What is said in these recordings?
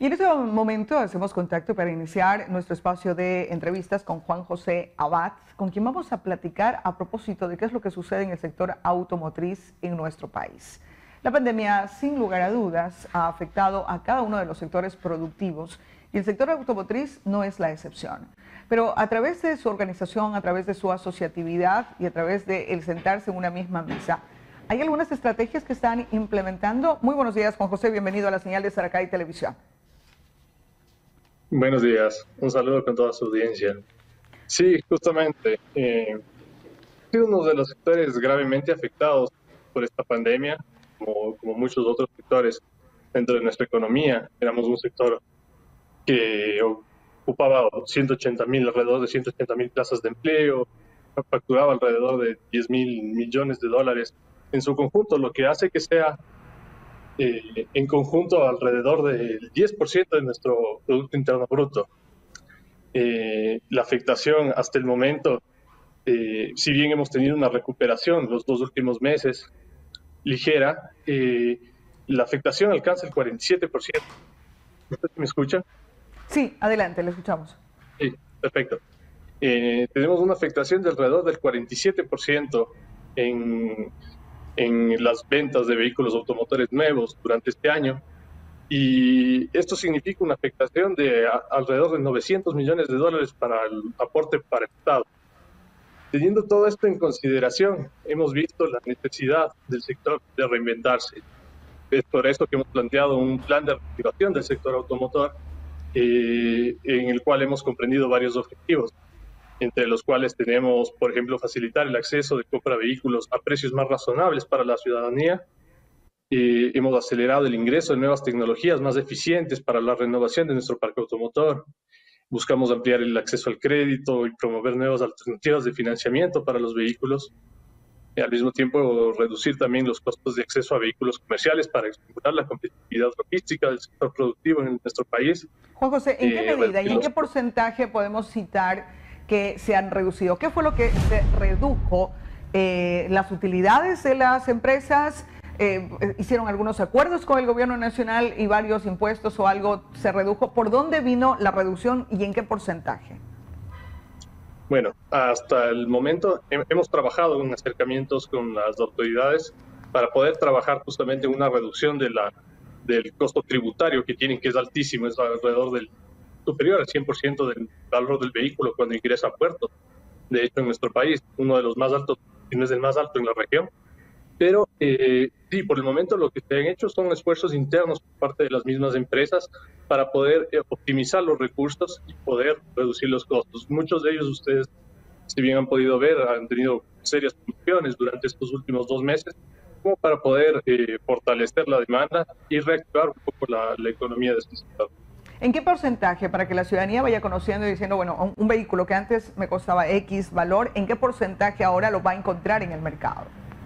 en este momento hacemos contacto para iniciar nuestro espacio de entrevistas con Juan José Abad, con quien vamos a platicar a propósito de qué es lo que sucede en el sector automotriz en nuestro país. La pandemia, sin lugar a dudas, ha afectado a cada uno de los sectores productivos y el sector automotriz no es la excepción. Pero a través de su organización, a través de su asociatividad y a través de el sentarse en una misma mesa, hay algunas estrategias que están implementando. Muy buenos días, Juan José, bienvenido a la señal de Saracay Televisión. Buenos días, un saludo con toda su audiencia. Sí, justamente, soy uno de los sectores gravemente afectados por esta pandemia, como muchos otros sectores dentro de nuestra economía. Éramos un sector que ocupaba alrededor de 180.000 plazas de empleo, facturaba alrededor de 10.000 millones de dólares en su conjunto, lo que hace que sea en conjunto alrededor del 10% de nuestro Producto Interno Bruto. La afectación hasta el momento, si bien hemos tenido una recuperación los 2 últimos meses ligera, la afectación alcanza el 47%. ¿Usted me escucha? Sí, adelante, le escuchamos. Sí, perfecto. Tenemos una afectación de alrededor del 47% en las ventas de vehículos automotores nuevos durante este año. Y esto significa una afectación de alrededor de 900 millones de dólares para el aporte para el Estado. Teniendo todo esto en consideración, hemos visto la necesidad del sector de reinventarse. Es por eso que hemos planteado un plan de reactivación del sector automotor, en el cual hemos comprendido varios objetivos, entre los cuales tenemos, por ejemplo, facilitar el acceso de compra de vehículos a precios más razonables para la ciudadanía. Hemos acelerado el ingreso de nuevas tecnologías más eficientes para la renovación de nuestro parque automotor. Buscamos ampliar el acceso al crédito y promover nuevas alternativas de financiamiento para los vehículos. Y al mismo tiempo, reducir también los costos de acceso a vehículos comerciales para estimular la competitividad logística del sector productivo en nuestro país. Juan José, ¿en qué medida y en qué porcentaje podemos citar que se han reducido? ¿Qué fue lo que se redujo? ¿Las utilidades de las empresas? ¿Hicieron algunos acuerdos con el gobierno nacional y varios impuestos o algo se redujo? ¿Por dónde vino la reducción y en qué porcentaje? Bueno, hasta el momento hemos trabajado en acercamientos con las autoridades para poder trabajar justamente en una reducción del costo tributario que tienen, que es altísimo, es alrededor del superior al 100% del valor del vehículo cuando ingresa a puerto. De hecho, en nuestro país, uno de los más altos, si no es el más alto en la región. Pero sí, por el momento lo que se han hecho son esfuerzos internos por parte de las mismas empresas para poder optimizar los recursos y poder reducir los costos. Muchos de ellos, ustedes, si bien han podido ver, han tenido serias soluciones durante estos últimos 2 meses, como para poder fortalecer la demanda y reactivar un poco la economía de este sector. ¿En qué porcentaje, para que la ciudadanía vaya conociendo y diciendo, bueno, un vehículo que antes me costaba X valor, ¿en qué porcentaje ahora lo va a encontrar en el mercado?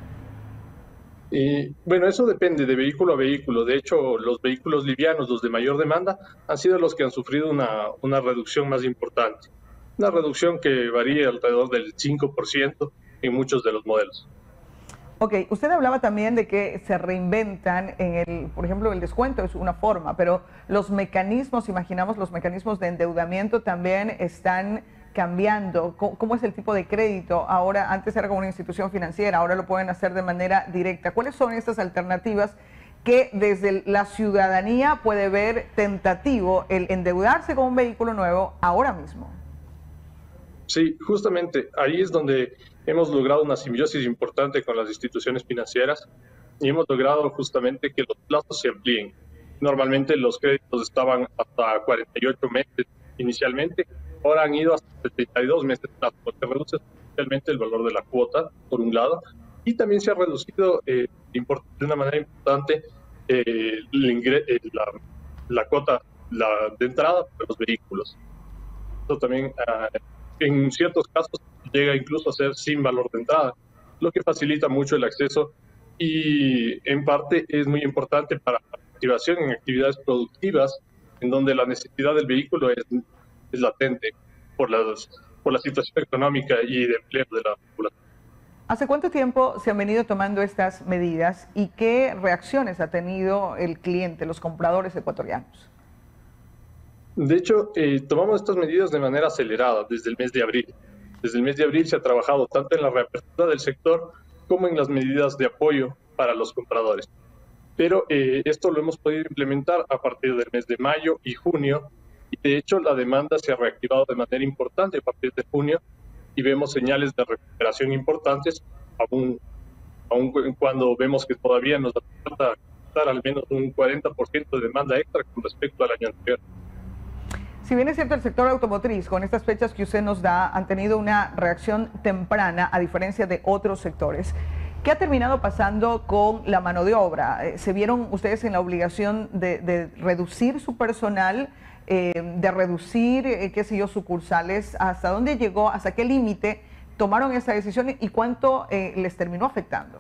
Bueno, eso depende de vehículo a vehículo. De hecho, los vehículos livianos, los de mayor demanda, han sido los que han sufrido una reducción más importante. Una reducción que varía alrededor del 5% en muchos de los modelos. Ok, usted hablaba también de que se reinventan por ejemplo, el descuento es una forma, pero los mecanismos, imaginamos, los mecanismos de endeudamiento también están cambiando. ¿Cómo es el tipo de crédito? Ahora, antes era como una institución financiera, ahora lo pueden hacer de manera directa. ¿Cuáles son estas alternativas que desde la ciudadanía puede ver tentativo el endeudarse con un vehículo nuevo ahora mismo? Sí, justamente ahí es donde hemos logrado una simbiosis importante con las instituciones financieras y hemos logrado justamente que los plazos se amplíen. Normalmente los créditos estaban hasta 48 meses inicialmente, ahora han ido hasta 72 meses plazo, porque reduce especialmente el valor de la cuota, por un lado, y también se ha reducido de una manera importante la cuota de entrada de los vehículos. Esto también en ciertos casos llega incluso a ser sin valor de entrada, lo que facilita mucho el acceso y en parte es muy importante para la activación en actividades productivas en donde la necesidad del vehículo es latente por la situación económica y de empleo de la población. ¿Hace cuánto tiempo se han venido tomando estas medidas y qué reacciones ha tenido el cliente, los compradores ecuatorianos? De hecho, tomamos estas medidas de manera acelerada desde el mes de abril. Desde el mes de abril se ha trabajado tanto en la reapertura del sector como en las medidas de apoyo para los compradores. Pero esto lo hemos podido implementar a partir del mes de mayo y junio, y de hecho la demanda se ha reactivado de manera importante a partir de junio y vemos señales de recuperación importantes, aún cuando vemos que todavía nos falta dar al menos un 40% de demanda extra con respecto al año anterior. Si bien es cierto, el sector automotriz, con estas fechas que usted nos da, han tenido una reacción temprana, a diferencia de otros sectores. ¿Qué ha terminado pasando con la mano de obra? ¿Se vieron ustedes en la obligación de reducir su personal, de reducir, qué sé yo, sucursales? ¿Hasta dónde llegó, hasta qué límite tomaron esa decisión y cuánto les terminó afectando?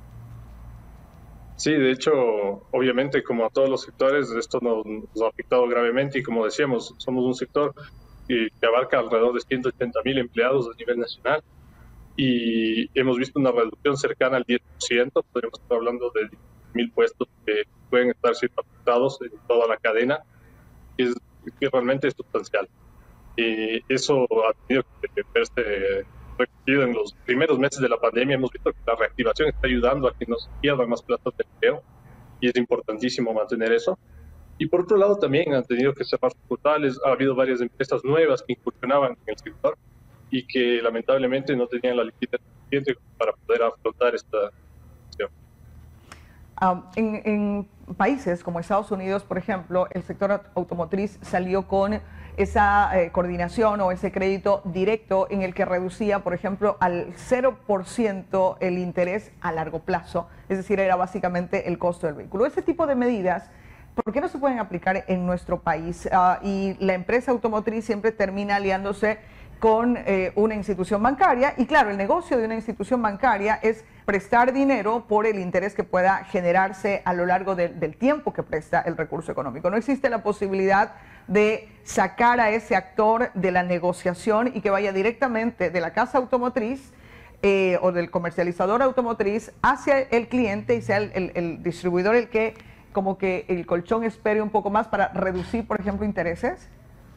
Sí, de hecho, obviamente, como a todos los sectores, esto nos ha afectado gravemente y como decíamos, somos un sector que abarca alrededor de 180.000 empleados a nivel nacional y hemos visto una reducción cercana al 10%, podríamos estar hablando de 1.000 puestos que pueden estar siendo afectados en toda la cadena, que realmente es sustancial. Y eso ha tenido que verse referido en los primeros meses de la pandemia. Hemos visto que la reactivación está ayudando a que no se pierdan más plazas de empleo y es importantísimo mantener eso. Y por otro lado también han tenido que cerrar sucursales, ha habido varias empresas nuevas que incursionaban en el sector y que lamentablemente no tenían la liquidez suficiente para poder afrontar esta situación. En países como Estados Unidos, por ejemplo, el sector automotriz salió con esa coordinación o ese crédito directo en el que reducía, por ejemplo, al 0% el interés a largo plazo, es decir, era básicamente el costo del vehículo. Ese tipo de medidas, ¿por qué no se pueden aplicar en nuestro país? Y la empresa automotriz siempre termina aliándose con una institución bancaria y claro, el negocio de una institución bancaria es prestar dinero por el interés que pueda generarse a lo largo del tiempo que presta el recurso económico. No existe la posibilidad de sacar a ese actor de la negociación y que vaya directamente de la casa automotriz o del comercializador automotriz hacia el cliente y sea el distribuidor el que como que el colchón espere un poco más para reducir, por ejemplo, intereses.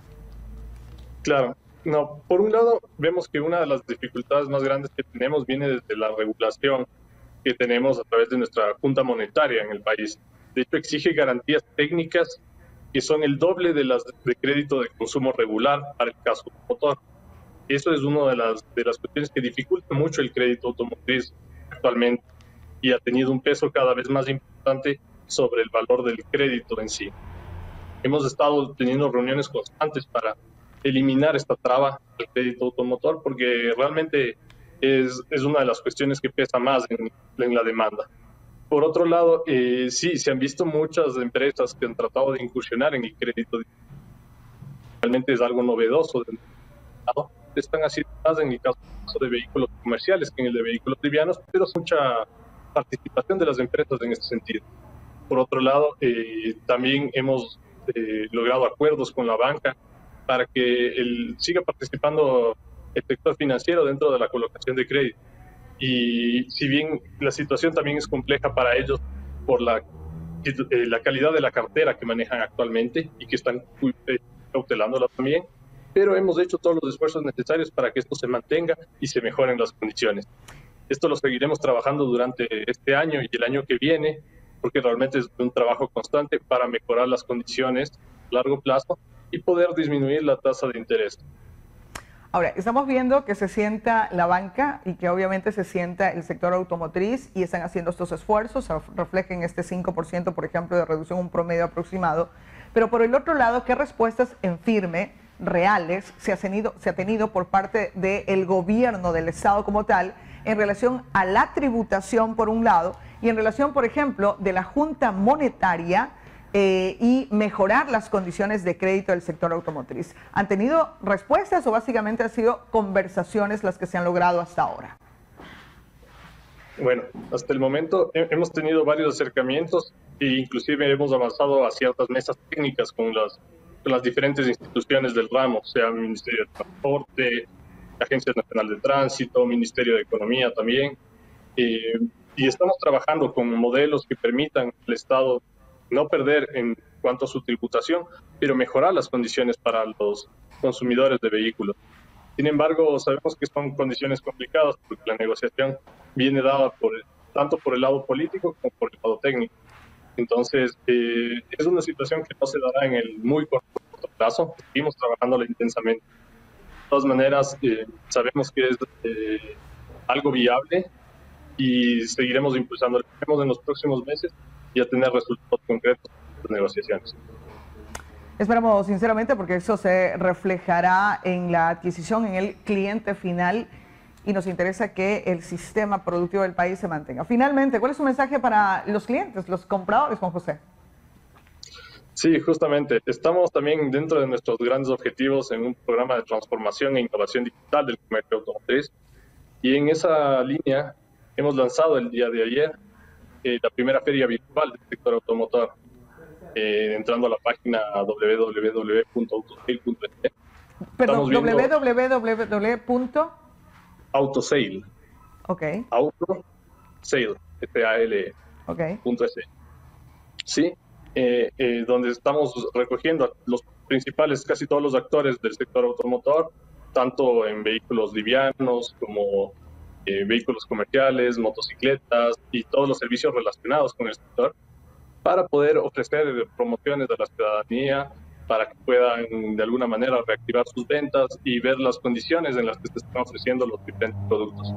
Claro. No, por un lado, vemos que una de las dificultades más grandes que tenemos viene desde la regulación que tenemos a través de nuestra Junta Monetaria en el país. De hecho, exige garantías técnicas que son el doble de las de crédito de consumo regular para el caso automotor. Eso es una de las cuestiones que dificulta mucho el crédito automotriz actualmente y ha tenido un peso cada vez más importante sobre el valor del crédito en sí. Hemos estado teniendo reuniones constantes para eliminar esta traba del crédito automotor porque realmente es una de las cuestiones que pesa más en la demanda. Por otro lado, sí, se han visto muchas empresas que han tratado de incursionar en el crédito. Realmente es algo novedoso del mercado. Están haciendo más en el caso de vehículos comerciales que en el de vehículos livianos, pero mucha participación de las empresas en este sentido. Por otro lado, también hemos logrado acuerdos con la banca para que siga participando el sector financiero dentro de la colocación de crédito. Y si bien la situación también es compleja para ellos por la calidad de la cartera que manejan actualmente y que están cautelándola también, pero hemos hecho todos los esfuerzos necesarios para que esto se mantenga y se mejoren las condiciones. Esto lo seguiremos trabajando durante este año y el año que viene, porque realmente es un trabajo constante para mejorar las condiciones a largo plazo y poder disminuir la tasa de interés. Ahora, estamos viendo que se sienta la banca y que obviamente se sienta el sector automotriz y están haciendo estos esfuerzos, se reflejen este 5%, por ejemplo, de reducción, un promedio aproximado. Pero por el otro lado, ¿qué respuestas en firme, reales, se ha tenido por parte del gobierno, del Estado como tal, en relación a la tributación, por un lado, y en relación, por ejemplo, de la Junta Monetaria y mejorar las condiciones de crédito del sector automotriz? ¿Han tenido respuestas o básicamente han sido conversaciones las que se han logrado hasta ahora? Bueno, hasta el momento hemos tenido varios acercamientos e inclusive hemos avanzado a ciertas mesas técnicas con las diferentes instituciones del ramo, sea el Ministerio de Transporte, Agencia Nacional de Tránsito, Ministerio de Economía también. Y estamos trabajando con modelos que permitan al Estado no perder en cuanto a su tributación, pero mejorar las condiciones para los consumidores de vehículos. Sin embargo, sabemos que son condiciones complicadas porque la negociación viene dada tanto por el lado político como por el lado técnico. Entonces, es una situación que no se dará en el muy corto plazo. Seguimos trabajándola intensamente. De todas maneras, sabemos que es algo viable y seguiremos impulsando en los próximos meses y a tener resultados concretos de las negociaciones. Esperamos sinceramente porque eso se reflejará en la adquisición, en el cliente final, y nos interesa que el sistema productivo del país se mantenga. Finalmente, ¿cuál es su mensaje para los clientes, los compradores, Juan José? Sí, justamente. Estamos también dentro de nuestros grandes objetivos en un programa de transformación e innovación digital del comercio automotriz. Y en esa línea hemos lanzado el día de ayer la primera feria virtual del sector automotor. Entrando a la página www.autosale.es. Perdón, www. Autosale. Ok. Autosale, S-A-L-E. Okay. .es. Sí, donde estamos recogiendo a los principales, casi todos los actores del sector automotor, tanto en vehículos livianos como vehículos comerciales, motocicletas y todos los servicios relacionados con el sector, para poder ofrecer promociones a la ciudadanía, para que puedan de alguna manera reactivar sus ventas y ver las condiciones en las que se están ofreciendo los diferentes productos.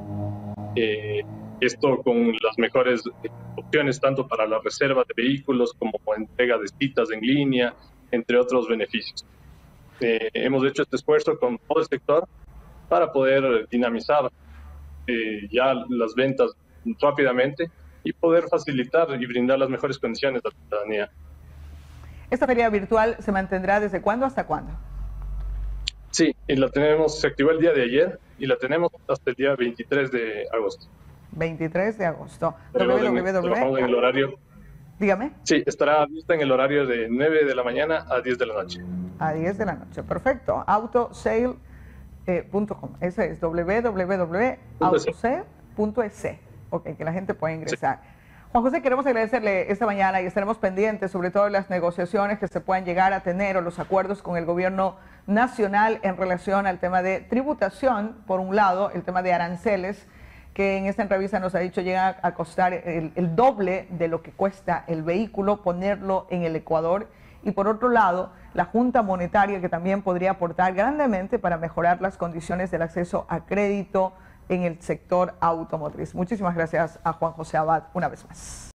Esto con las mejores opciones tanto para la reserva de vehículos como entrega de citas en línea, entre otros beneficios. Hemos hecho este esfuerzo con todo el sector para poder dinamizar ya las ventas rápidamente y poder facilitar y brindar las mejores condiciones a la ciudadanía. ¿Esta feria virtual se mantendrá desde cuándo hasta cuándo? Sí, y se activó el día de ayer y la tenemos hasta el día 23 de agosto. 23 de agosto. Trabajamos en el horario. Dígame. Sí, estará vista en el horario de 9 de la mañana a 10 de la noche. A 10 de la noche, perfecto. Autosale.com. Ese es www.autosale.es. Ok, que la gente pueda ingresar. Sí. Juan José, queremos agradecerle esta mañana y estaremos pendientes sobre todo de las negociaciones que se puedan llegar a tener o los acuerdos con el gobierno nacional en relación al tema de tributación, por un lado, el tema de aranceles, que en esta entrevista nos ha dicho llega a costar el doble de lo que cuesta el vehículo ponerlo en el Ecuador, y por otro lado, la Junta Monetaria, que también podría aportar grandemente para mejorar las condiciones del acceso a crédito en el sector automotriz. Muchísimas gracias a Juan José Abad una vez más.